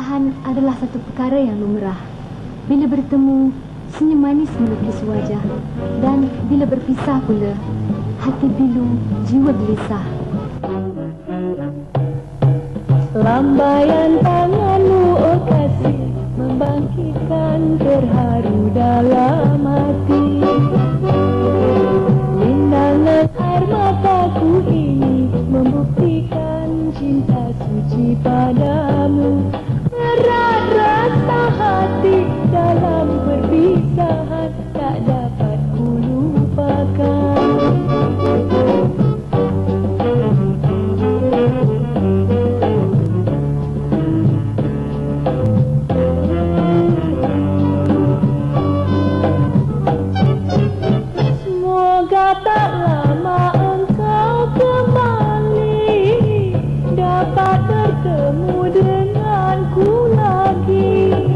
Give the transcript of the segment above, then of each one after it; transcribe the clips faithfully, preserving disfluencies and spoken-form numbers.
Perpisahan adalah satu perkara yang lumrah. Bila bertemu, senyum manis melukis wajah. Dan bila berpisah pula, hati pilu, jiwa gelisah. Lambaian tanganmu, oh kasih, membangkitkan terharu dalam hati. Lindangan air mataku ini membuktikan cinta suci padamu. Berat rasa hati dalam perpisahan, tak dapat ku lupakan. Semoga tak lama engkau kembali, dapat bertemu denganku lagi.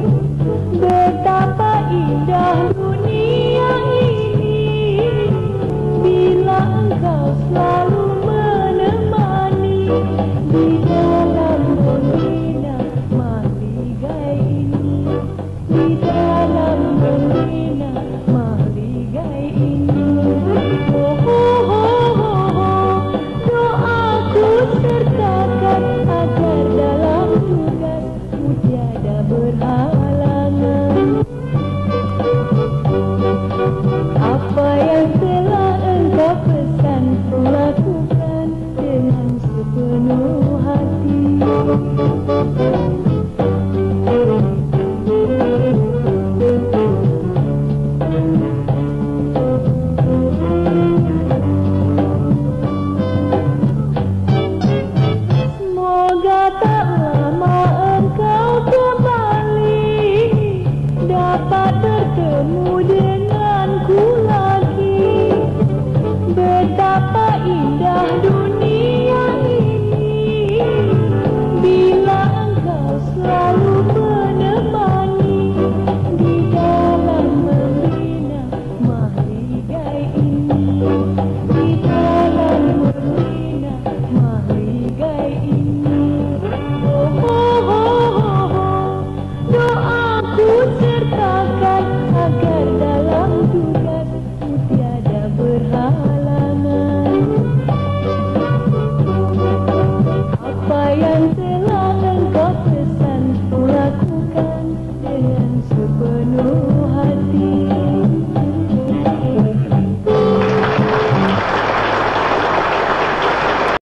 Betapa indah dunia ini bila engkau selalu menemani di dalam